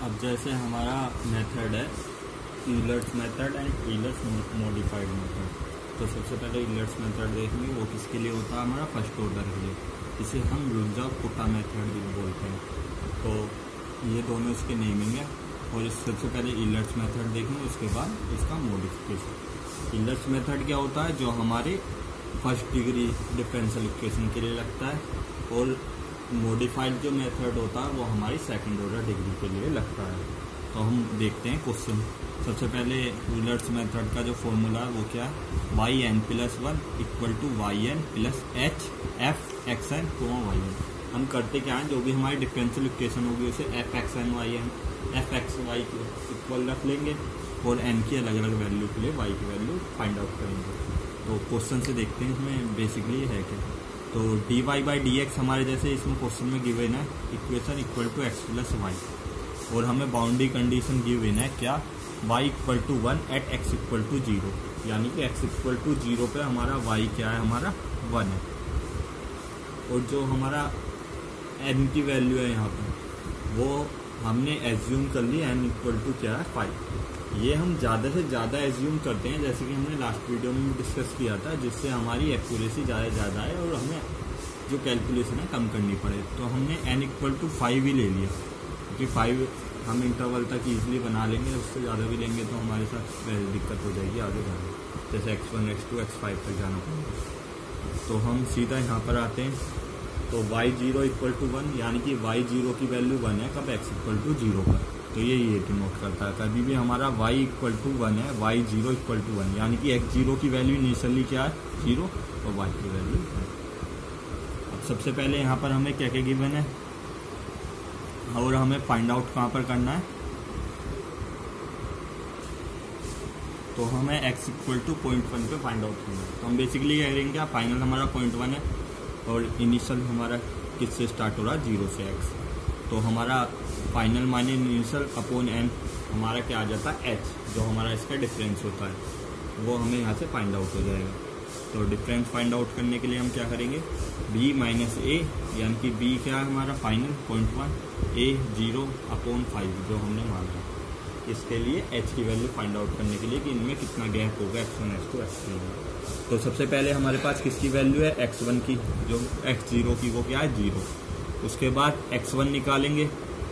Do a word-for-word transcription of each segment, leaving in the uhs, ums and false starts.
अब जैसे हमारा मेथड है Euler's method and Euler's modified method. तो सबसे पहले ईलर्ट्स मेथड देखेंगे, वो किसके लिए होता है, हमारा फर्स्ट ऑर्डर के लिए। इसे हम लुंजा-पुटा मेथड भी बोलते हैं। तो ये दोनों इसके नेमिंग है। और इस सबसे पहले ईलर्ट्स मेथड देखेंगे, उसके बाद इसका मॉडिफिकेशन। ईलर्ट्स मेथड क्या होता है, जो हमारे फर्स्ट डिग्री डिफरेंशियल इक्वेशन के लिए लगता है, और मॉडिफाइड जो मेथड होता है वो हमारी सेकंड ऑर्डर डिग्री के लिए लगता है। तो हम देखते हैं क्वेश्चन। सबसे पहले ईलर्ट्स मेथड का जो फॉर्मूला है वो क्या है, y n plus one equal to y n plus h f x n comma y n. हम करते क्या है, जो भी हमारी डिफरेंशियल इक्वेशन होगी उसे f x n y n f x y के इक्वल रख लेंगे, और एन की अलग अलग वैल्यू के लिए वाई की वैल्यू फाइंड आउट करेंगे। तो क्वेश्चन से देखते हैं इसमें बेसिकली है क्या। तो d y by d x हमारे जैसे इसमें क्वेश्चन में गिवन है equation equal to x plus y, और हमें बाउंड्री कंडीशन गिवन है क्या, y equal to one at x equal to zero, यानी कि x इक्वल टू जीरो पे हमारा y क्या है, हमारा वन है। और जो हमारा n की वैल्यू है यहाँ पे, वो हमने एज्यूम कर ली n इक्वल टू क्या है, फाइव। ये हम ज़्यादा से ज़्यादा एज्यूम करते हैं, जैसे कि हमने लास्ट वीडियो में डिस्कस किया था, जिससे हमारी एक्यूरेसी ज़्यादा ज़्यादा है और हमें जो कैलकुलेशन है कम करनी पड़े। तो हमने n इक्वल टू फाइव ही ले लिया, क्योंकि फाइव हम इंटरवल तक ईजिली बना लेंगे, उससे ज़्यादा भी लेंगे तो हमारे साथ दिक्कत हो जाएगी आगे जाने, जैसे x one x two x five तक जाना पड़ेगा। तो हम सीधा यहाँ पर आते हैं। तो y zero equal to one, यानी कि वाई जीरो की वैल्यू वन है कब, एक्स इक्वल टू जीरो पर। तो ये ये तो नोट करता है, कभी भी हमारा वाई इक्वल टू वन है, y zero equal to one, यानी कि एक्स जीरो की वैल्यू इनिशियली क्या है, जीरो, और वाई की वैल्यू वन। अब सबसे पहले यहाँ पर हमें क्या क्या गिवन है, और हमें फाइंड आउट कहाँ पर करना है। तो हमें x equal to point one पे फाइंड आउट करना है। तो हम बेसिकली क्या करेंगे, क्या फाइनल हमारा पॉइंट वन है, और इनिशियल हमारा किससे स्टार्ट हो रहा है, जीरो से x। तो हमारा फाइनल माने इनिशियल अपॉन n हमारा क्या आ जाता है, h, जो हमारा इसका डिफरेंस होता है, वो हमें यहाँ से फाइंड आउट हो जाएगा। तो डिफरेंस फाइंड आउट करने के लिए हम क्या करेंगे, b माइनस ए, यानी कि b क्या है हमारा final point one, a zero upon five जो हमने माना। इसके लिए h की वैल्यू फाइंड आउट करने के लिए कि इनमें कितना गैप होगा, x one x two x three में। तो सबसे पहले हमारे पास किसकी वैल्यू है, एक्स वन की, जो एक्स जीरो की वो क्या है, जीरो। उसके बाद एक्स वन निकालेंगे,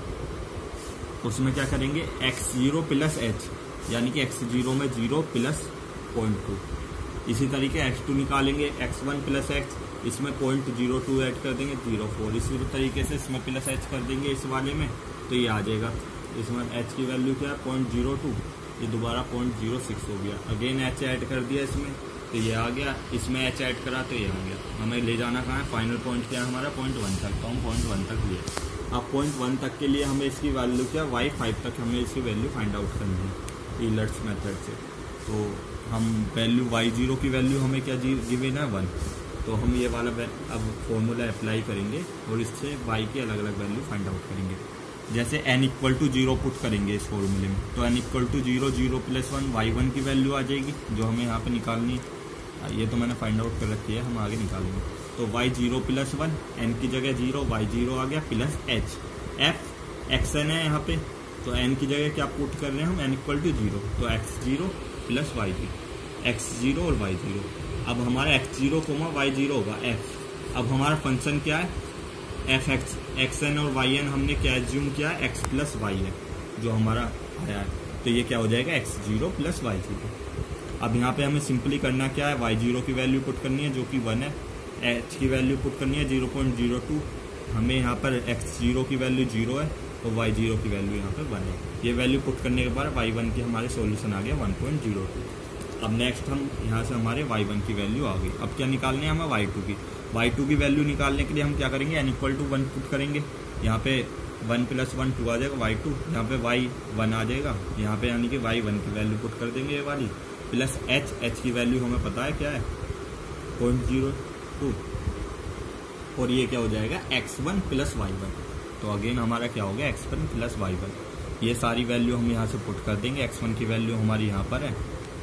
उसमें क्या करेंगे, एक्स जीरो प्लस एच, यानी कि एक्स जीरो में जीरो प्लस पॉइंट टू। इसी तरीके एक्स टू निकालेंगे, एक्स वन प्लस एक्स, इसमें पॉइंट जीरो टू ऐड कर देंगे, जीरो फोर। इसी तरीके से इसमें प्लस एच कर देंगे इस वाले में, तो ये आ जाएगा। इसमें एच की वैल्यू क्या है, पॉइंट जीरो टू, ये दोबारा पॉइंट जीरो सिक्स हो गया। अगेन एच ऐड कर दिया इसमें, तो ये आ गया। इसमें एच ऐड करा तो ये आ गया। हमें ले जाना कहाँ है, फाइनल पॉइंट क्या है हमारा, पॉइंट वन तक। तो हम पॉइंट वन तक लिए। अब पॉइंट वन तक के लिए हमें इसकी वैल्यू क्या, वाई फाइव तक हमें इसकी वैल्यू फाइंड आउट करनी है ईलर्ट्स मेथड से। तो हम वैल्यू वाई जीरो की वैल्यू हमें क्या गिवन है, वन। तो हम ये वाला अब फॉर्मूला अप्लाई करेंगे और इससे y की अलग अलग वैल्यू फाइंड आउट करेंगे। जैसे n equal to zero put करेंगे इस फॉर्मूले में, तो n equal to zero, zero plus one, y one की वैल्यू आ जाएगी, जो हमें यहाँ पे निकालनी है। ये तो मैंने फाइंड आउट कर रखी है, हम आगे निकालेंगे। तो y zero plus one, n की जगह जीरो, वाई जीरो आ गया, plus h, f x n है यहाँ पे, तो n की जगह क्या पुट कर रहे हैं हम, n इक्वल टू जीरो, तो x zero plus y zero, x zero और वाई जीरो। अब हमारा x zero comma y zero होगा एफ। अब हमारा फंक्शन क्या है, एफ एक्स, एक्स एन और वाई एन हमने क्या एज्यूम किया है, एक्स प्लस वाई है, जो हमारा आया है। तो ये क्या हो जाएगा, x zero plus y zero. अब यहाँ पे हमें सिंपली करना क्या है, वाई जीरो की वैल्यू पुट करनी है जो कि वन है, एच की वैल्यू पुट करनी है जीरो पॉइंट जीरो टू। हमें यहाँ पर एक्स जीरो की वैल्यू जीरो है और वाई जीरो की वैल्यू यहाँ पर वन है। ये वैल्यू पुट करने के बाद वाई वन की हमारे सोल्यूशन आ गया वन पॉइंट जीरो टू। अब नेक्स्ट हम यहाँ से हमारे वाई वन की वैल्यू आ गई। अब क्या निकालने हैं हमें, वाई टू की। वाई टू की वैल्यू निकालने के लिए हम क्या करेंगे, n equal to one put करेंगे। यहाँ पे वन प्लस वन टू आ जाएगा, वाई टू, यहाँ पे वाई वन आ जाएगा, यहाँ पे यानी कि वाई वन की वैल्यू पुट कर देंगे ये वाली, प्लस एच, एच की वैल्यू हमें पता है क्या है, पॉइंट जीरो टू, और ये क्या हो जाएगा, x one plus y one. तो अगेन हमारा क्या हो गया, x one plus y one. ये सारी वैल्यू हम यहाँ से पुट कर देंगे। एक्स वन की वैल्यू हमारी यहाँ पर है,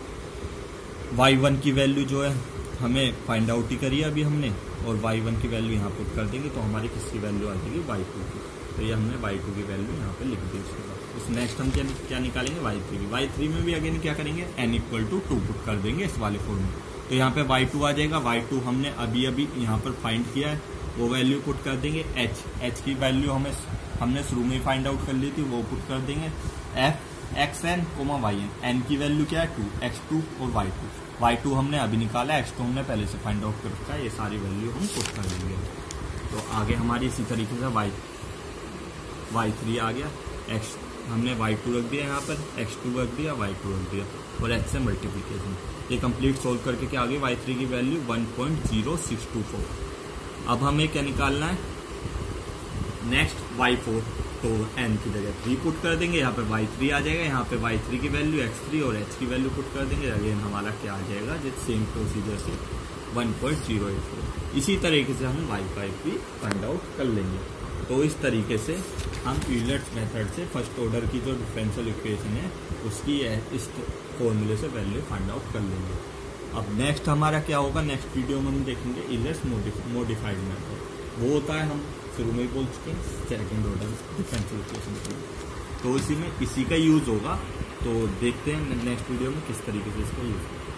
वाई वन की वैल्यू जो है हमें फाइंड आउट ही करी अभी हमने, और वाई वन की वैल्यू यहाँ पुट कर देंगे, तो हमारी किसकी वैल्यू आ जाएगी, वाई टू की। तो ये हमने वाई टू की वैल्यू यहाँ पे लिख दी उसके बाद। उस नेक्स्ट हम क्या क्या निकालेंगे वाई थ्री की। वाई थ्री में भी अगेन क्या करेंगे, n equal to two put कर देंगे इस वाले फॉर्म में। तो यहाँ पे वाई टू आ जाएगा, वाई टू हमने अभी अभी यहाँ पर फाइंड किया है, वो वैल्यू पुट कर देंगे। एच एच की वैल्यू हमें हमने शुरू में ही फाइंड आउट कर ली थी, वो पुट कर देंगे। F x n comma y n, n की वैल्यू क्या है टू, एक्स टू और वाई टू। वाई टू हमने अभी निकाला, एक्स टू हमने पहले से फाइंड आउट कर रखा है, ये सारी वैल्यू हम पुट कर देंगे। तो आगे हमारी इसी तरीके से वाई वाई थ्री आ गया, एक्स हमने वाई टू रख दिया यहाँ पर, एक्स टू रख दिया, वाई टू रख दिया और एच से मल्टीप्लीकेशन। ये कंप्लीट सोल्व करके क्या आ गई, वाई थ्री की value one point zero six two four. अब हमें क्या निकालना है नेक्स्ट, वाई फोर। तो एन की जगह थ्री पुट कर देंगे, यहाँ पे वाई थ्री आ जाएगा, यहाँ पे वाई थ्री की वैल्यू एक्स थ्री और एच की वैल्यू पुट कर देंगे। अगेन हमारा क्या आ जाएगा, जिस सेम प्रोसीजर से one point zero eight four. इसी तरीके से हम वाई फाइव भी फाइंड आउट कर लेंगे। तो इस तरीके से हम यूलर्स मेथड से फर्स्ट ऑर्डर की जो डिफरेंशियल इक्वेशन है उसकी इस फॉर्मूले से वैल्यू फाइंड आउट कर लेंगे। अब नेक्स्ट हमारा क्या होगा, नेक्स्ट वीडियो में हम देखेंगे यूलर्स मॉडिफाइड मेथड। वो होता है, हम शुरू में ही बोल चुके हैं, सेकेंड ऑर्डर डिफरेंशियल इक्वेशन। तो इसी में इसी का यूज होगा। तो देखते हैं नेक्स्ट वीडियो में किस तरीके से इसका यूज होगा।